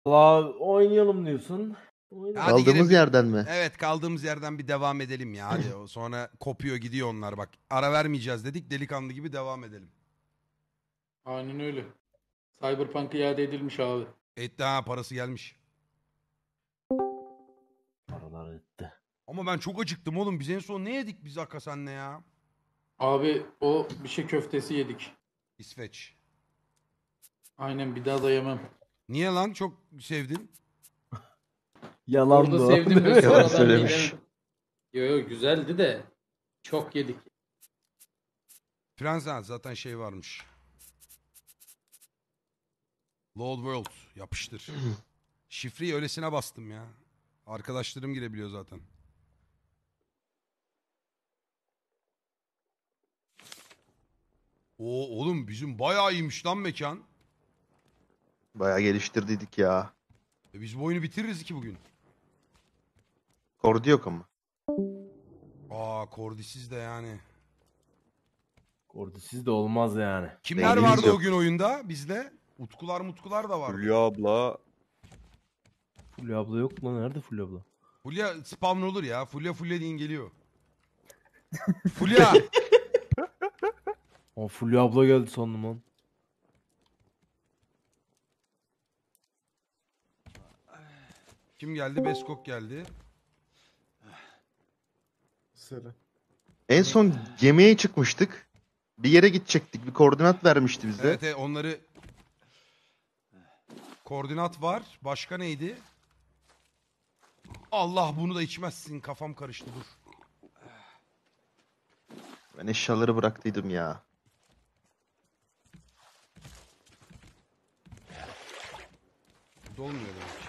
Valla oynayalım diyorsun. Oynayalım. Hadi Kaldığımız girelim. yerden mi? Evet, kaldığımız yerden bir devam edelim ya. Hadi sonra kopuyor gidiyor onlar bak. Ara vermeyeceğiz dedik, delikanlı gibi devam edelim. Aynen öyle. Cyberpunk iade edilmiş abi. Parası gelmiş. Paralar etti. Ama ben çok acıktım oğlum. Biz en son ne yedik biz Akasen'le ya? Abi o bir şey köftesi yedik. İsveç. Aynen, bir daha da yemem. Niye lan? Çok sevdin. Yalan Orada da o. sevdim de Yalan sonradan söylemiş. Yo yo, güzeldi de çok yedik. Fransa zaten şey varmış. Load World yapıştır. Şifreyi öylesine bastım ya. Arkadaşlarım girebiliyor zaten. Oğlum bizim bayağı iyiymiş lan mekan. Bayağı geliştirdiydik ya. Biz bu oyunu bitiririz ki bugün. Kordi yok ama. Kordisiz de yani. Kordisiz de olmaz yani. Kimler Beynimiz vardı yok. o gün oyunda bizle? Utkular da vardı. Hülya abla. Fulya abla yok mu? Nerede Fulya abla? Fulya spamlı olur ya. Fulya deyin geliyor. Fulya. Aa, Fulya abla geldi sandım lan. Kim geldi? Beskok geldi. En son gemiye çıkmıştık. Bir yere gidecektik. Bir koordinat vermişti bize. Evet, onları... Koordinat var. Başka neydi? Allah, bunu da içmezsin. Kafam karıştı, dur. Ben eşyaları bıraktıydım ya. Dolmuyor demek.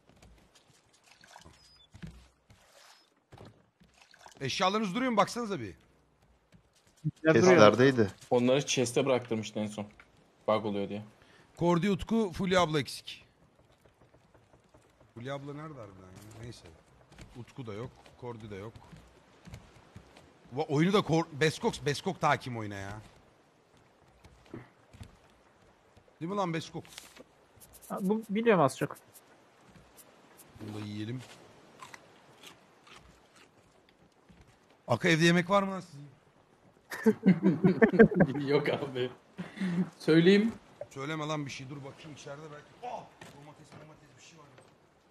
Eşyalarınız duruyor mu? Baksanıza bir. Testlerdeydi. Onları chest'e bıraktırmıştı en son. Bug oluyor diye. Kordi, Utku, Fulya abla eksik. Fulya abla nerede harbiden ya? Neyse. Utku da yok. Kordi de yok. Oyunu da Beskok da hakim oyuna ya. Değil mi lan Beskok? Bu biliyorum az çok. Bunu da yiyelim. Aka, evde yemek var mı lan sizin? Yok abi. Söyleyeyim. Söyleme lan bir şey, dur bakayım içeride belki. Domates bir şey var ya.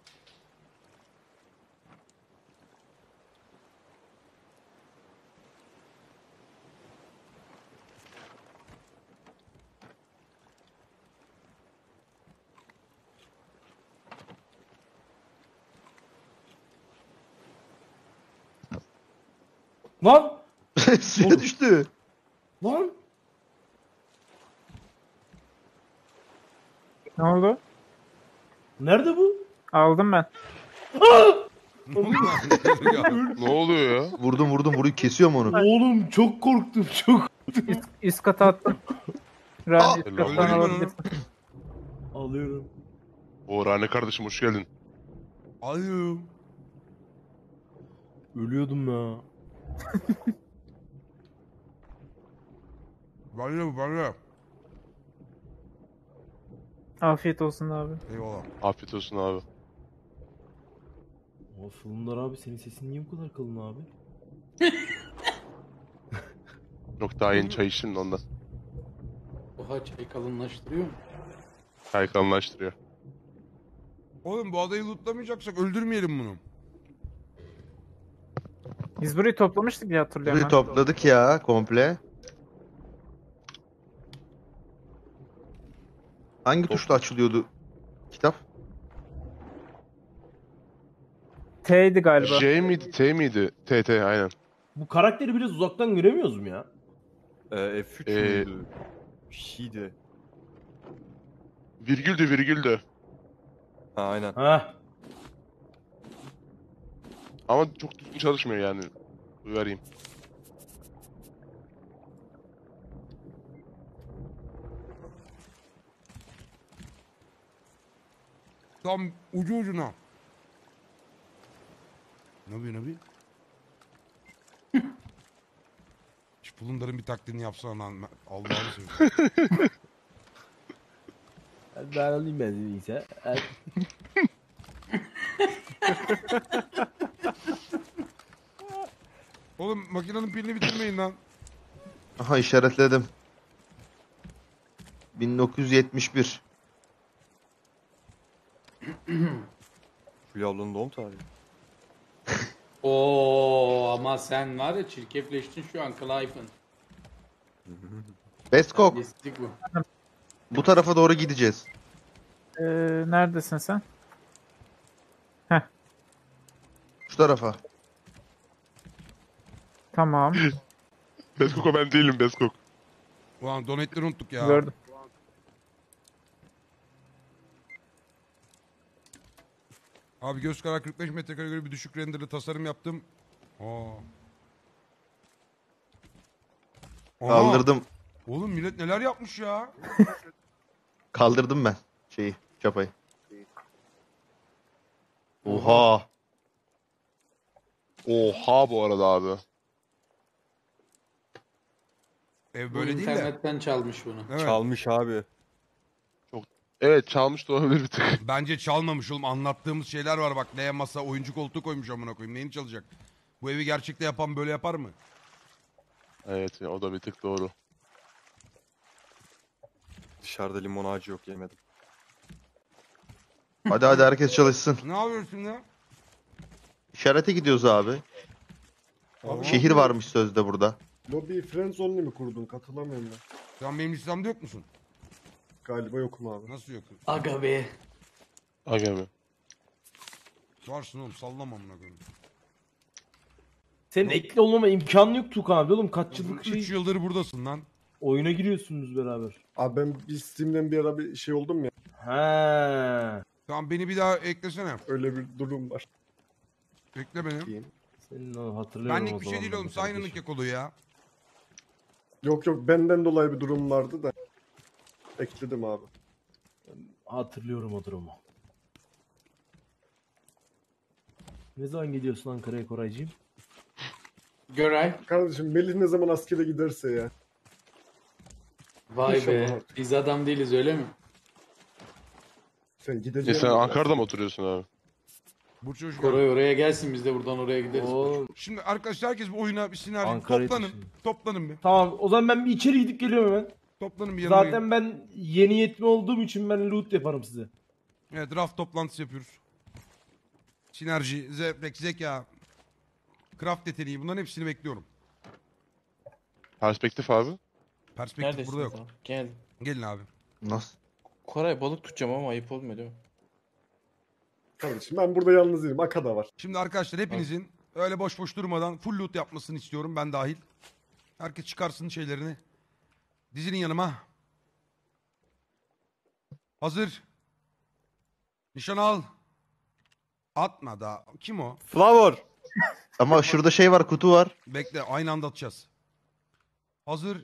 Lan! Suya düştü. Lan! Ne oldu? Nerede bu? Aldım ben. Ne oluyor ya? Vurdum. Kesiyorum onu. Oğlum çok korktum çok. Üst kata attım. Ryan üst Öldüreyim kattan ben onu. alabilirsin. Alıyorum. Rane kardeşim hoş geldin. Ayı. Ölüyordum ya. Var. Afiyet olsun abi. Eyvallah. Afiyet olsun abi. Aa, Fulundar abi, senin sesin niye bu kadar kalın abi? Yok, daha yeni çay içtim de ondan. Oha, çay kalınlaştırıyor mu? Çay kalınlaştırıyor. Oğlum bu adayı lootlamayacaksak öldürmeyelim bunu. Biz burayı toplamıştık diye hatırlıyorum Burayı ben. topladık ya komple. Hangi tuşla açılıyordu kitap? T'ydi galiba. J miydi T miydi? T aynen. Bu karakteri biraz uzaktan göremiyoruz mu ya? F3 Ee, müydü? Bir şeydi. Virgüldü. Ha aynen. Ha. Ama çok düzgün çalışmıyor yani. Vereyim. Tam ucu ucuna. Ne yapıyor? Şu Fulundar'ın bir taklidini yapsana lan. Allah'ını seversen. Ben alayım ben seni ise. Oğlum makinenin pilini bitirmeyin lan. Aha işaretledim. 1971. Fulya ablanın doğum tarihi. Oo ama sen var ya çirkefleştin şu an Clive'ın. Beskok. Pislik bu. Bu tarafa doğru gideceğiz. Neredesin sen? Şu tarafa. Tamam. Beskok ben değilim Beskok. Ulan donetleri unuttuk ya. Gördüm. Abi göz kararı 45 metrekare göre bir düşük renderli tasarım yaptım. Aa. Aha. Kaldırdım. Oğlum millet neler yapmış ya. Kaldırdım ben çapayı. Oha. Oha bu arada abi. Ev Bu böyle değil de. internetten çalmış bunu. Evet. Çalmış abi. Evet çalmış da olabilir bir tık. Bence çalmamış oğlum. Anlattığımız şeyler var bak. Neye masa oyuncu koltuğu koymuş amına koyayım. Neyini çalacak? Bu evi gerçekte yapan böyle yapar mı? Evet o da bir tık doğru. Dışarıda limon ağacı yok yemedim. Hadi hadi herkes çalışsın. Ne yapıyorsun ya? İşarete gidiyoruz abi. Abi, Şehir varmış sözde burada. Lobby Friends Only mi kurdun? Katılamıyorum ben. Sen benim listemde yok musun? Galiba yokum abi. Nasıl yok? Aga be. Aga be. Varsın oğlum sallama amına koyayım. Senin ekli olmama imkanı yok Tukan abi oğlum. Kaç yıllık 3 yıldır buradasın lan. oyuna giriyorsunuz beraber. Abi ben bir Steam'den bir ara bir şey oldum ya. He. Tamam beni bir daha eklesene. Öyle bir durum var. Ekle beni. Senin o hatırlıyorum Benlik o bir şey değil zamanları oğlum. kardeşim. Sayınınlık yakolu ya. Yok benden dolayı bir durum vardı da. Ekledim abi. Hatırlıyorum o durumu. Ne zaman gidiyorsun Ankara'ya Koraycığım? Göray. Kardeşim Melih ne zaman askere giderse ya. Vay be. İnşallah. Biz adam değiliz öyle mi? Sen Ya gideceksin. sen Ankara'da mı oturuyorsun abi? Burç hoş geldin. Koray oraya gelsin biz de buradan oraya gideriz. Oo, Şimdi arkadaşlar herkes bir oyuna bir senaryo. Ankara'yı Toplanın. düşünün. Toplanın bir. tamam o zaman ben bir içeri gidip geliyorum hemen. Toplanın bir yanıma. Zaten ben yeni yetme olduğum için ben loot yaparım size. Evet draft toplantısı yapıyoruz. Sinerji, zevk, zeka, craft yeteneği bunların hepsini bekliyorum. Perspektif abi. Perspektif Neredesin? burada yok. sen? Gel. Gelin abi. Nasıl? Koray balık tutacağım ama ayıp olmuyor değil mi? Kardeşim ben burada yalnız değilim. Aka da var. Şimdi arkadaşlar hepinizin öyle boş boş durmadan full loot yapmasını istiyorum ben dahil. Herkes çıkarsın şeylerini. Dizinin yanıma. Hazır. Nişan al. Atma da. Kim o? Flavor. Ama şurada şey var, kutu var. Bekle aynı anda atacağız. Hazır.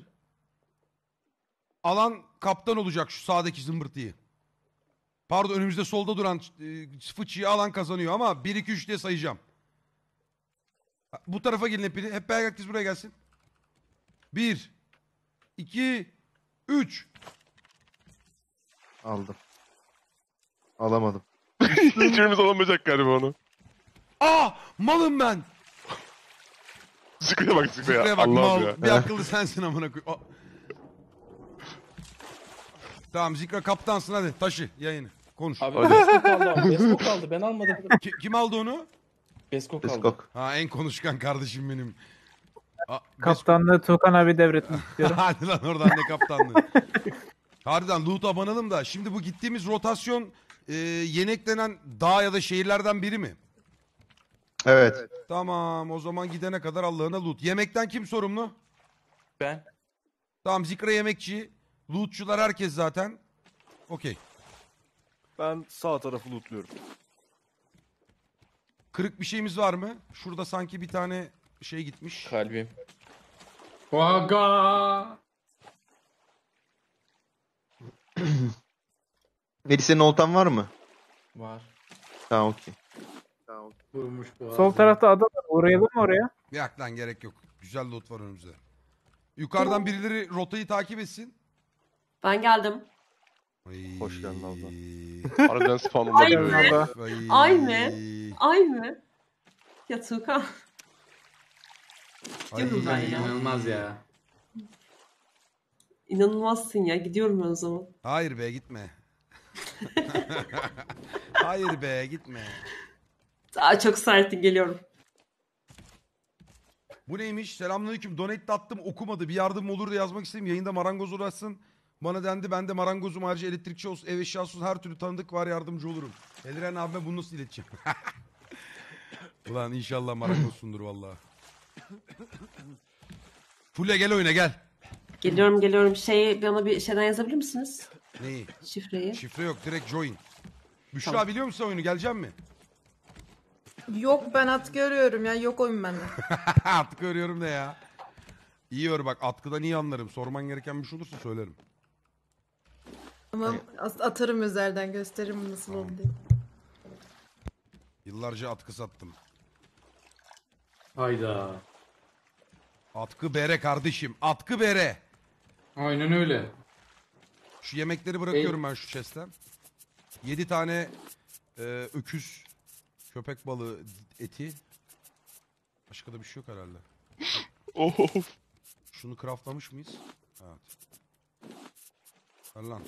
Alan kaptan olacak şu sağdaki zımbırtıyı. Pardon önümüzde solda duran fıçıyı alan kazanıyor ama 1 2 3 diye sayacağım. Bu tarafa gelin hepiniz. Hep beraber herkes buraya gelsin. 1 2 3 Aldım. Alamadım. Hiçbirimiz alamayacak galiba onu. Malım ben. Zıkıya bak zıkıya. Şuraya bak mal. Allah'ım ya. Bir akıllı sensin amına koy. Tamam Zikra kaptansın hadi taşı yayını. Konuş. Abi Beskok aldı abi. Beskok aldı. Ben almadım. Kim aldı onu? Beskok aldı. Beskok. Ha en konuşkan kardeşim benim. Kaptanlığı Tukan abi devretmek istiyorum. Hadi lan oradan ne kaptanlığı. Harbiden loot'a banalım da. Şimdi bu gittiğimiz rotasyon yeni eklenen dağ ya da şehirlerden biri mi? Evet. Tamam o zaman gidene kadar Allah'ına loot. Yemekten kim sorumlu? Ben. Tamam Zikra yemekçi. Lootçular herkes zaten. Okey. Ben sağ tarafı lootluyorum. Kırık bir şeyimiz var mı? Şurada sanki bir tane şey gitmiş. Kalbim. Aga. Melih senin oltan var mı? Var. Tamam okey. Vurmuş bu Sol tarafta ada var. Uğrayalım mı oraya? Yak lan gerek yok. Güzel loot var önümüzde. Yukarıdan birileri rotayı takip etsin. Ben geldim. Ay. Hoş geldin abla. Aradan spawn Ay olabilir. be. Ay. Ay mı? Ay mı? Ya Tuğkan. Ay. Diyorum ben ya. İnanılmaz ya. İnanılmazsın ya. Gidiyorum ben o zaman. Hayır be gitme. Hayır be gitme. Daha çok sertin geliyorum. Bu neymiş? Selamünaleyküm. Donate de attım okumadı. Bir yardım olur da yazmak istedim. Yayında marangoz uğraşsın. Bana dendi ben de marangozum ayrıca elektrikçi olsun, ev eşyası olsun her türlü tanıdık var yardımcı olurum. Eliren abime bunu nasıl ileteceğim? Ulan inşallah marangozsundur valla. Fulya gel oyuna gel. Geliyorum. Bana bir şeyden yazabilir misiniz? Neyi? Şifreyi. Şifre yok direkt join. Büşra Tamam. biliyor musun oyunu gelecek mi? Yok ben at görüyorum ya. Yok oyun bende. Atkı örüyorum da ya. İyi ör bak atkıdan iyi anlarım. Sorman gereken bir şey olursa söylerim. Tamam atarım özelden gösteririm nasıl oldu diye. Yıllarca atkı sattım. Hayda. Atkı bere kardeşim. Atkı bere. Aynen öyle. Şu yemekleri bırakıyorum ben şu chest'ten. 7 tane öküz köpek balığı eti. Başka da bir şey yok herhalde. Of. Şunu craftlamış mıyız? Evet. Ver lan.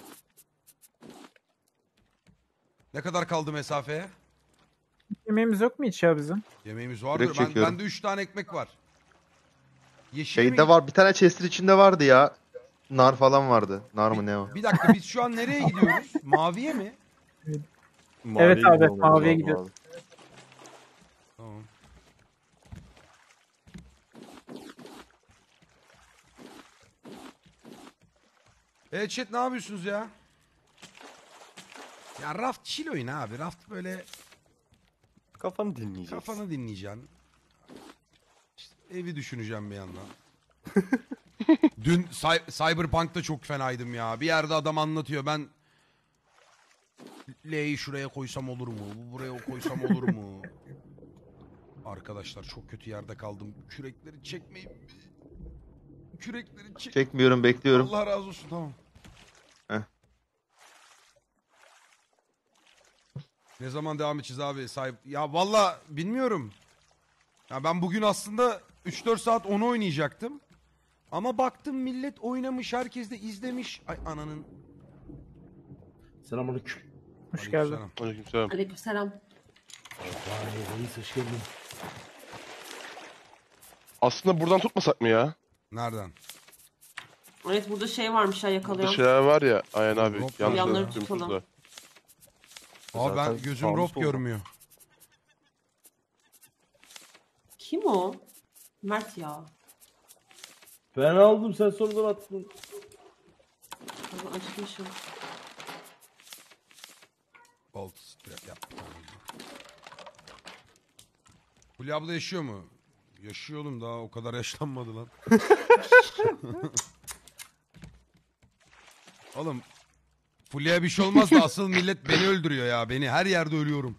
Ne kadar kaldı mesafeye? Yemeğimiz yok mu hiç ya bizim? Yemeğimiz var Direkt mı? çekiyorum. Bende 3 tane ekmek var. Yeşil Şeyde var bir tane chest'in içinde vardı ya. Nar falan vardı. Nar mı ne o? Bir dakika biz şu an nereye gidiyoruz? Maviye mi? Evet abi, gidiyor olmamız maviye lazım gidiyoruz. abi. Tamam. Evet chat ne yapıyorsunuz ya? Ya Raft chill oyun abi. Raft böyle Kafanı dinleyeceksin. kafanı dinleyeceksin. İşte evi düşüneceğim bir yandan. Dün Cyberpunk'ta çok fenaydım ya. Bir yerde adam anlatıyor. Ben L'yi şuraya koysam olur mu? Bu buraya koysam olur mu? Arkadaşlar çok kötü yerde kaldım. Kürekleri çekmeyin. Kürekleri çek. Çekmiyorum bekliyorum. Allah razı olsun tamam. Heh. Ne zaman devam edeceğiz abi? Ya valla bilmiyorum. Ya ben bugün aslında 3-4 saat onu oynayacaktım. Ama baktım millet oynamış, herkes de izlemiş. Ay ananın. Selamünaleyküm. Hoş geldin. Aleykümselam. Aleykümselam. Aleykümselam. Vay reis hoş geldin. Aslında buradan tutmasak mı ya? Nereden? Evet burada şey varmış ya Burada yakalayan. şeyler var ya. Aynen abi. Rob- Yanlış Yanları yaptım tutalım. kızla. Abi ben Zaten gözüm sağlı rob sollu. görmüyor. Kim o? Mert ya. Ben aldım sen sonradan attın. Allah acıkmışım. Bolt strap yap. Hulya abla yaşıyor mu? Yaşıyor oğlum daha o kadar yaşlanmadı lan. Oğlum Fulya'ya bir şey olmaz da asıl millet beni öldürüyor ya. Beni her yerde ölüyorum.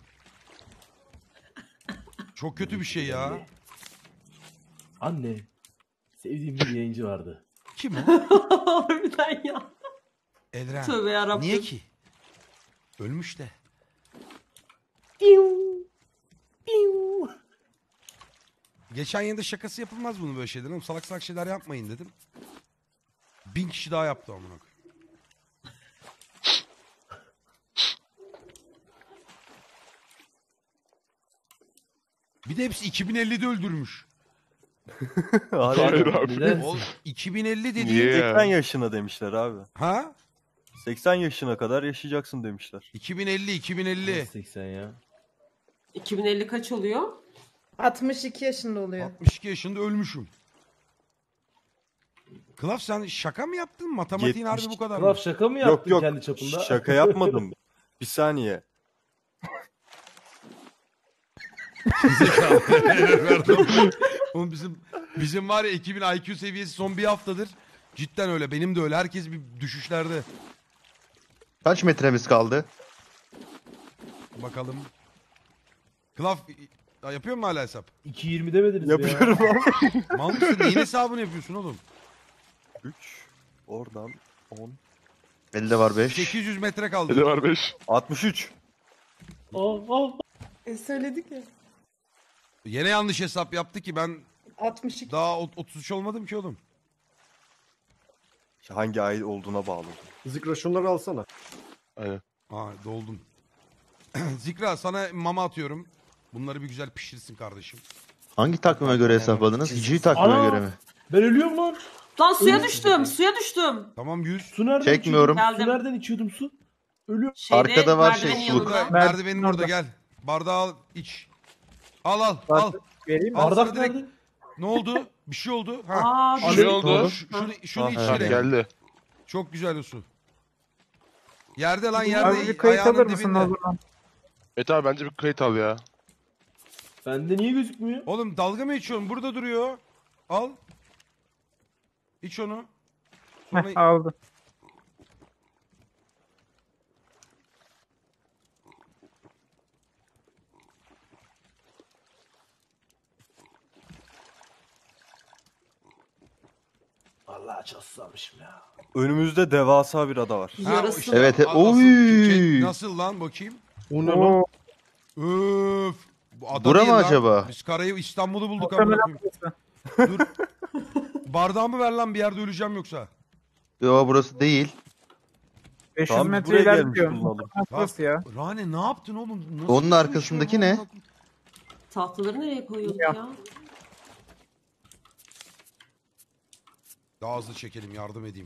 Çok kötü bir şey ya. Anne. Sevdiğim bir yayıncı vardı. Kim o? Harbiden ya. Elren. Tövbe yarabbim. Niye ki? Ölmüş de. Piu. Piu. Geçen yayında şakası yapılmaz bunun böyle şeyler. Oğlum salak salak şeyler yapmayın dedim. 1000 kişi daha yaptı amına koyayım. Bir de hepsi 2050'de öldürmüş. Hayır abi. Neden? O 2050 dediğin... Niye 80 ya? yaşına demişler abi. Ha? 80 yaşına kadar yaşayacaksın demişler. 2050. 80 ya. 2050 kaç oluyor? 62 yaşında oluyor. 62 yaşında ölmüşüm. Klaf sen şaka mı yaptın? Matematiğin harbi bu kadar mı? Klaf şaka mı Yok yaptın yok kendi çapında? şaka yapmadım. Bir saniye. Oğlum bizim var ya 2000 IQ seviyesi son bir haftadır. Cidden öyle. Benim de öyle. Herkes bir düşüşlerde. Kaç metremiz kaldı? Bakalım. Klaf yapıyor mu hala hesap? 2.20 demediniz mi ya? Yapıyorum abi. Mal mısın? Neyin hesabını yapıyorsun oğlum? 3 oradan 10 Elde var 5. 800 metre Ne kaldı. var 5? 63. Söyledik ya. Yine yanlış hesap yaptı ki ben 62. daha 33 olmadım ki oğlum. Hangi ay olduğuna bağlı. Zikra şunları alsana. Aynen. Aa doldum. Zikra sana mama atıyorum. Bunları bir güzel pişirsin kardeşim. Hangi takvime göre hesapladınız? Hicri takvime Ana! göre mi? Ben ölüyorum lan. Lan suya düştüm. Suya düştüm. Tamam 100. Su nereden Çekmiyorum. içiyordum? Su Geldim. nereden içiyordum su? Ölüyorum. Arkada var şey, merdivenin suluk. yanında. Merdivenin orada orada. gel. Bardağı al iç. Al al al. Bardak vereyim mi? Al sana Bardak direkt. nerede? Ne oldu? Bir şey oldu. Ha. Aa, Bir şey bir- oldu. Şunu Ha, iç evet. direkt. Geldi. Çok güzel o su. Yerde lan Abi yerde. bir kayıt alır Ayağının mısın dibinde. o zaman? Evet abi bence bir kayıt al ya. Bende niye gözükmüyor? Oğlum dalga mı içiyorsun? Burada duruyor. Al. İç onu. Sonra... Heh, aldı. Vallahi çok susamışım ya. Önümüzde devasa bir ada var. Ha, o Yarası. işte. Evet, Nasıl- oy. Nasıl lan bakayım? O ne Oo, lan? Öf. Bu ada Bura değil mı lan. acaba? Biz karayı İstanbul'u bulduk amına muhtemelen koyayım. burası. Dur. Bardağımı ver lan bir yerde öleceğim yoksa. Yo burası değil. 500 Tamam, biz metre buraya gelmiş ilerliyor. bulunalım. Burası ya. Rane ne yaptın oğlum? Nasıl Onun bir şey arkasındaki bu? ne? Tahtaları nereye koyuyorduk Ya. ya? Daha hızlı çekelim yardım edeyim.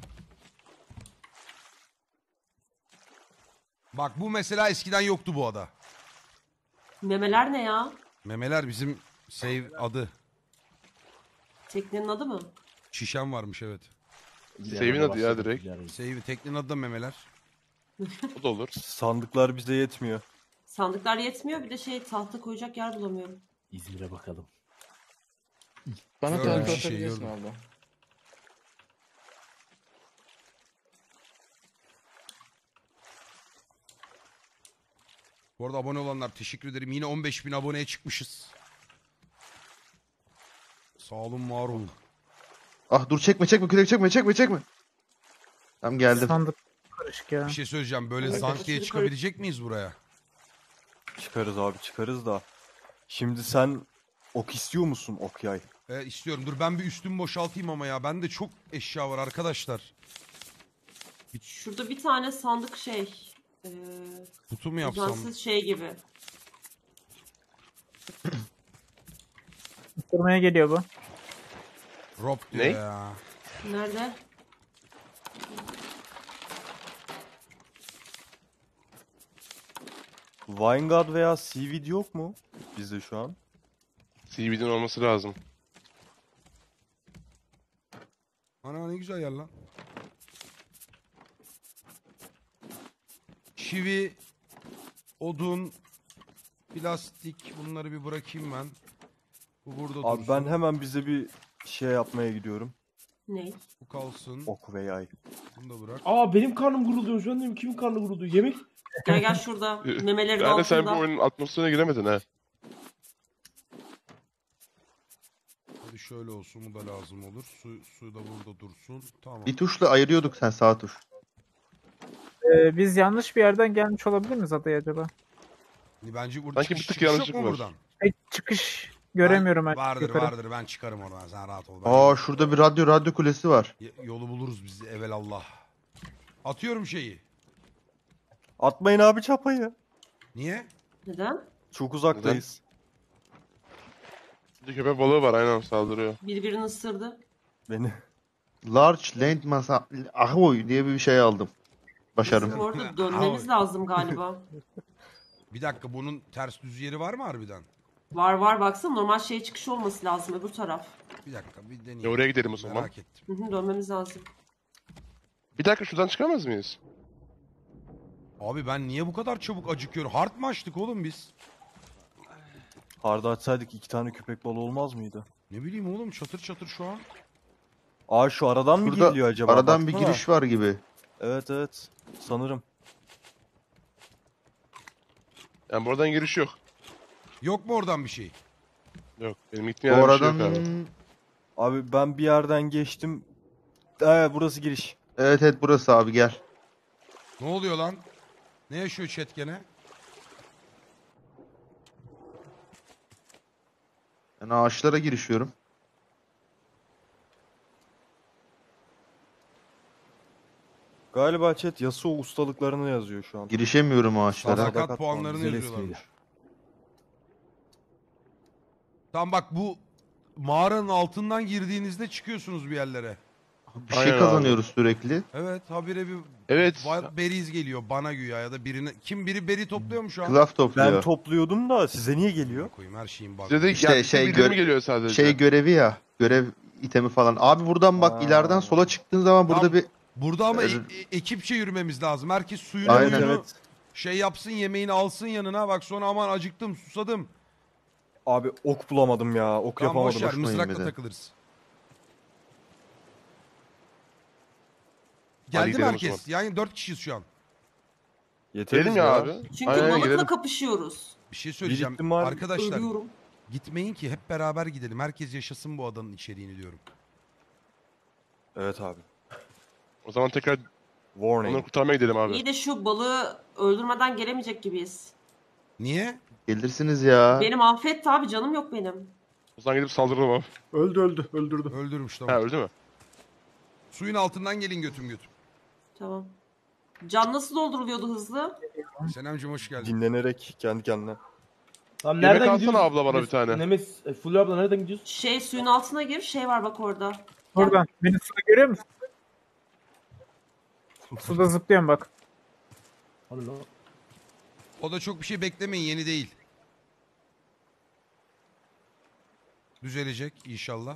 Bak bu mesela eskiden yoktu bu ada. Memeler ne ya? Memeler bizim save adı. Teknenin adı mı? Şişem varmış evet. Save'in adı ya direkt. Save teknenin adı da memeler. O da olur. Sandıklar bize yetmiyor. Sandıklar yetmiyor. Bir de tahta koyacak yer bulamıyorum. İzmir'e bakalım. Bana Gördüm, tarif şişeyi atabilirsin gördüm. abi. Bu arada abone olanlar teşekkür ederim. Yine 15.000 aboneye çıkmışız. Sağ olun var olun. Ah dur çekme kürek çekme. Tamam geldim. Sandık karışık ya. Bir şey söyleyeceğim. Böyle Evet, zank diye aşırı çıkabilecek miyiz buraya? Çıkarız abi çıkarız da. Şimdi sen ok istiyor musun ok yay? İstiyorum. Dur ben bir üstümü boşaltayım ama ya. Bende çok eşya var arkadaşlar. Şurada bir tane sandık Ee, Kutu mu yapsam? uzansız şey gibi. Durmaya geliyor bu. Rob diyor Ne? ya. Nerede? Vanguard veya Seaweed yok mu bizde şu an? CV'den olması lazım. Ana ne güzel yer lan. Çivi, odun, plastik bunları bir bırakayım ben. Bu burada Abi dursun. ben hemen bize bir şey yapmaya gidiyorum. Ne? Bu kalsın. Ok ve yay. Bunu da bırak. Aa benim karnım gurulduyor. Şu an diyorum kimin karnı gurulduyor? Yemek. Gel gel şurada. Memeleri de Yani sen bu altında. oyunun atmosferine giremedin ha. Hadi şöyle olsun bu da lazım olur. Su da burada dursun. Tamam. Bir tuşla ayırıyorduk sen sağ tuş. Biz yanlış bir yerden gelmiş olabilir miyiz adaya acaba? Bence burada Sanki bir çıkış tık yok yanlışlık mu var. buradan? Çıkış göremiyorum ben. Vardır yukarı. vardır ben çıkarım oradan sen rahat ol. Ben Aa şurada bir radyo kulesi var. yolu buluruz biz evelallah. Atıyorum şeyi. Atmayın abi çapayı. Niye? Neden? Çok uzaktayız. Bir köpek balığı var aynen saldırıyor. Birbirini ısırdı. Beni. Large land masa ahoy diye bir şey aldım. Başarım. Bizim orada dönmemiz lazım galiba. Bir dakika bunun ters düz yeri var mı harbiden? Var var baksana normal çıkış olması lazım öbür taraf. Bir dakika bir deneyeyim. Ya oraya gidelim o zaman. Merak ettim. Hı hı, dönmemiz lazım. Bir dakika şuradan çıkamaz mıyız? Abi ben niye bu kadar çabuk acıkıyorum? Hard mı açtık oğlum biz? Harda açsaydık 2 tane köpek balığı olmaz mıydı? Ne bileyim oğlum çatır çatır şu an. Aa şu aradan mı Burada geliyor acaba? aradan bir Baksana. giriş var gibi. Evet evet. Sanırım. Yani buradan giriş yok. Yok mu oradan bir şey? Yok. Benim gittiğim yerde bir şey Oradan yok abi. Abi ben bir yerden geçtim. Burası giriş. evet burası abi gel. Ne oluyor lan? Ne yaşıyor chat gene? Ben ağaçlara girişiyorum. Galiba chat Yasuo ustalıklarını yazıyor şu an. Girişemiyorum ağaçlara. Sadakat Sadakat puanlarını güzel yazıyorlarmış. espriydi. Tamam bak bu mağaranın altından girdiğinizde çıkıyorsunuz bir yerlere. Bir şey Aynen kazanıyoruz sürekli. Evet habire bir Evet. wild berries geliyor bana güya ya da birine. Kim biri beri topluyor mu şu an? Klaf Ben topluyor. topluyordum da size niye geliyor? Koyayım her şeyin bak. Size de İşte işte şey bildirimi geliyor sadece. Şey görevi ya. Görev itemi falan. Abi buradan bak Aa. ileriden sola çıktığın zaman burada Tamam. bir Burada ama Evet. ekipçe yürümemiz lazım. Herkes suyunu Aynen. muyunu Evet. şey yapsın, yemeğini alsın yanına. Bak sonra aman acıktım susadım. Abi ok bulamadım ya. Ok Tamam yapamadım. boşver hoşuma mızrakla gitmedi. takılırız. Hadi Geldi mi gidelim o herkes? Yani 4 kişiyiz şu an. Yeteriz Gidelim ya abi. Çünkü Aynen balıkla gidelim. kapışıyoruz. Bir şey söyleyeceğim. ihtimal- Arkadaşlar Ölüyorum. gitmeyin ki hep beraber gidelim. Herkes yaşasın bu adanın içeriğini diyorum. Evet abi. O zaman tekrar onları Warning. kurtarmaya gidelim abi. İyi de şu balığı öldürmeden gelemeyecek gibiyiz. Niye? gelirsiniz ya. Benim affetti abi, canım yok benim. O zaman gidip saldıralım abi. Öldü öldürdü. Öldürmüş Ha tamam. öldü mü? Suyun altından gelin götüm götüm. Tamam. Can nasıl dolduruluyordu hızlı? Senemciğim hoş geldin. Dinlenerek kendi kendine. Tamam Yemek nereden alsana gidiyoruz? abla bana bir tane. Fulya abla nereden gidiyoruz? Şey, suyun altına gir. Şey var bak orada. Buradan. Beni suda görüyor musun? Suda zıplıyorum bak. Hadi lan. O da çok bir şey beklemeyin, yeni değil. Düzelecek inşallah.